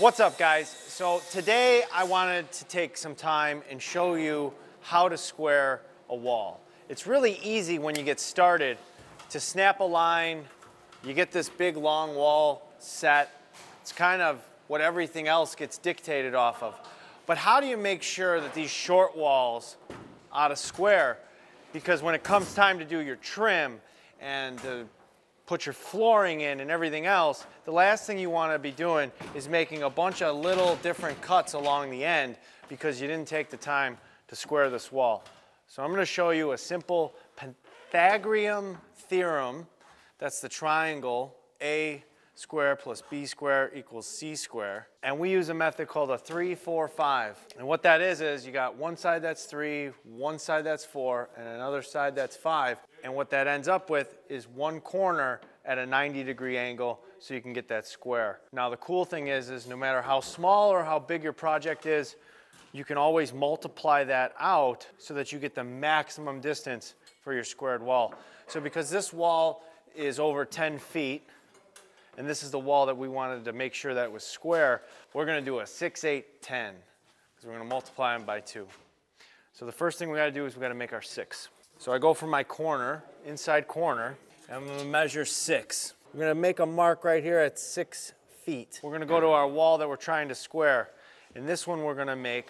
What's up, guys? So today I wanted to take some time and show you how to square a wall. It's really easy when you get started to snap a line. You get this big long wall set. It's kind of what everything else gets dictated off of. But how do you make sure that these short walls ought to square? Because when it comes time to do your trim and to put your flooring in and everything else, the last thing you want to be doing is making a bunch of little different cuts along the end because you didn't take the time to square this wall. So I'm going to show you a simple Pythagorean theorem. That's the triangle a squared plus b squared equals c squared. And we use a method called a 3, 4, 5. And what that is you got one side that's 3, one side that's 4, and another side that's 5. And what that ends up with is one corner at a 90-degree angle so you can get that square. Now the cool thing is no matter how small or how big your project is, you can always multiply that out so that you get the maximum distance for your squared wall. So because this wall is over 10 feet, and this is the wall that we wanted to make sure that it was square, we're going to do a 6, 8, 10, because we're going to multiply them by 2. So the first thing we got to do is we got to make our 6. So I go from my corner, inside corner, and I'm going to measure 6. We're going to make a mark right here at 6 feet. We're going to go to our wall that we're trying to square. In this one, we're going to make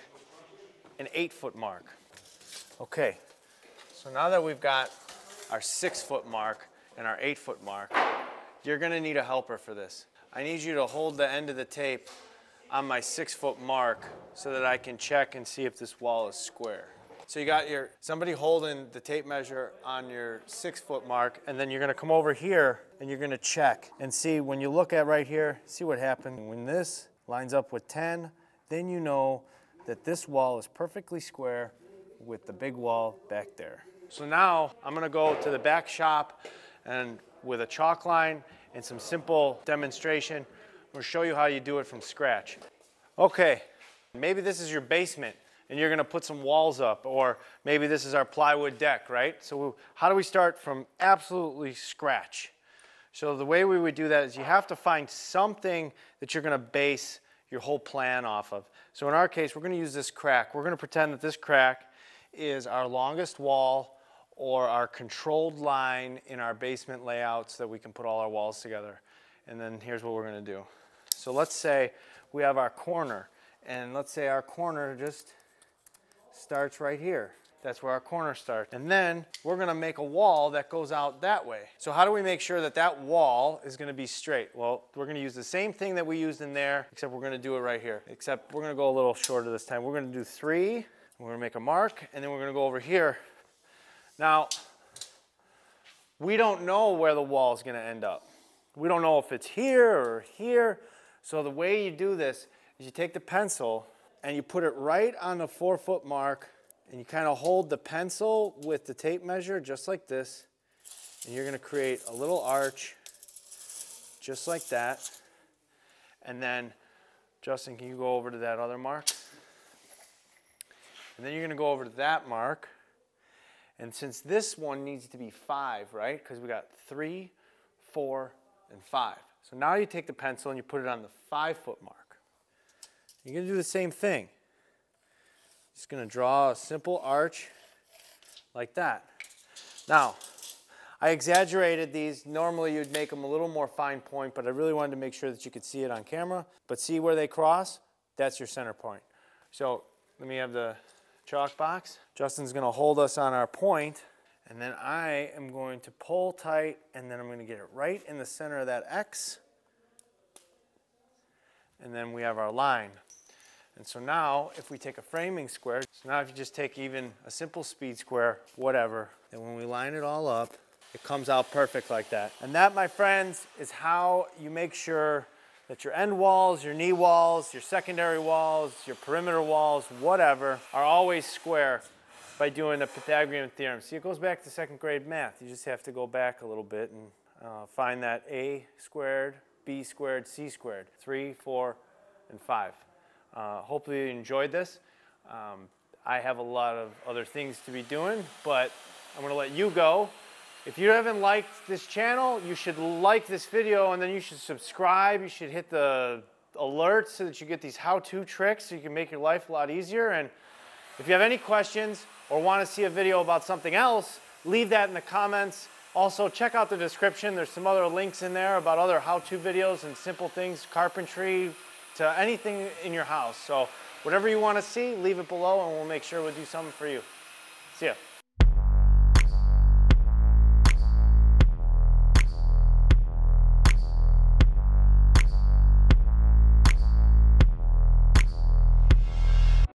an 8-foot mark. Okay, so now that we've got our 6-foot mark and our 8-foot mark, you're going to need a helper for this. I need you to hold the end of the tape on my 6-foot mark so that I can check and see if this wall is square. So you got somebody holding the tape measure on your 6-foot mark, and then you're going to come over here and you're going to check and see when you look at right here, see what happens. When this lines up with 10, then you know that this wall is perfectly square with the big wall back there. So now I'm going to go to the back shop and with a chalk line and some simple demonstration, I'm going to show you how you do it from scratch. Okay, maybe this is your basement and you're going to put some walls up, or maybe this is our plywood deck, right? So how do we start from absolutely scratch? So the way we would do that is you have to find something that you're going to base your whole plan off of. So in our case, we're going to use this crack. We're going to pretend that this crack is our longest wall or our controlled line in our basement layout so that we can put all our walls together. And then here's what we're going to do. So let's say we have our corner, and let's say our corner just starts right here. That's where our corner starts. And then we're going to make a wall that goes out that way. So how do we make sure that that wall is going to be straight? Well, we're going to use the same thing that we used in there, except we're going to do it right here. Except we're going to go a little shorter this time. We're going to do 3, we're going to make a mark, and then we're going to go over here. Now, we don't know where the wall is going to end up. We don't know if it's here or here. So the way you do this is you take the pencil and you put it right on the 4-foot mark, and you kind of hold the pencil with the tape measure just like this, and you're going to create a little arch just like that. And then, Justin, can you go over to that other mark? And then you're going to go over to that mark. And since this one needs to be 5, right? Because we got 3, 4, and 5. So now you take the pencil and you put it on the 5-foot mark. You're going to do the same thing. Just going to draw a simple arch like that. Now, I exaggerated these. Normally you'd make them a little more fine point, but I really wanted to make sure that you could see it on camera. But see where they cross? That's your center point. So let me have the chalk box. Justin's going to hold us on our point, and then I am going to pull tight, and then I'm going to get it right in the center of that X. And then we have our line. And so now, if we take a framing square, so now if you just take even a simple speed square, whatever, and when we line it all up, it comes out perfect like that. And that, my friends, is how you make sure that your end walls, your knee walls, your secondary walls, your perimeter walls, whatever, are always square by doing the Pythagorean theorem. See, it goes back to 2nd grade math. You just have to go back a little bit and find that a squared, b squared, c squared, 3, 4, and 5. Hopefully you enjoyed this. I have a lot of other things to be doing, but I'm going to let you go. If you haven't liked this channel, you should like this video, and then you should subscribe. You should hit the alerts so that you get these how-to tricks so you can make your life a lot easier. And if you have any questions or want to see a video about something else, leave that in the comments. Also, check out the description. There's some other links in there about other how-to videos and simple things, carpentry, to anything in your house. So whatever you want to see, leave it below and we'll make sure we'll do something for you. See ya.